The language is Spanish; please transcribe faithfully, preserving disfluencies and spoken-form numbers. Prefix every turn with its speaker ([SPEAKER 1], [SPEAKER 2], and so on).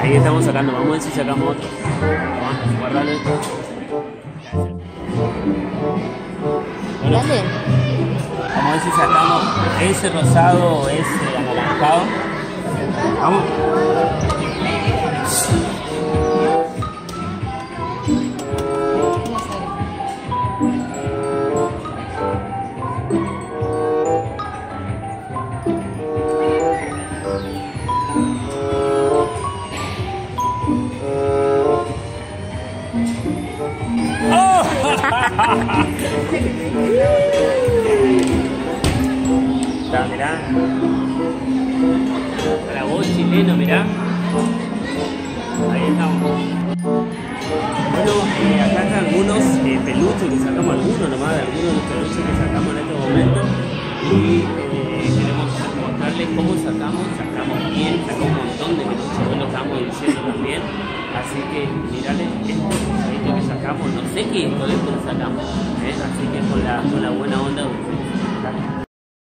[SPEAKER 1] Ahí estamos sacando, vamos a ver si sacamos otro. Vamos a guardarlo esto. Bueno,
[SPEAKER 2] Dale.
[SPEAKER 1] vamos a ver si sacamos ese rosado o ese anaranjado. Vamos. Está, mirá. Para vos, chileno, mirá. Ahí estamos. Bueno, eh, acá están algunos eh, peluches que sacamos, algunos nomás de algunos de los peluches que sacamos en este momento. Y eh, queremos mostrarles cómo sacamos. Sacamos bien, sacamos un montón de peluches, hoy lo estamos diciendo también. Así que mirales esto, esto que sacamos, no sé qué esto, esto lo sacamos. ¿eh? Así que con la, con la buena onda.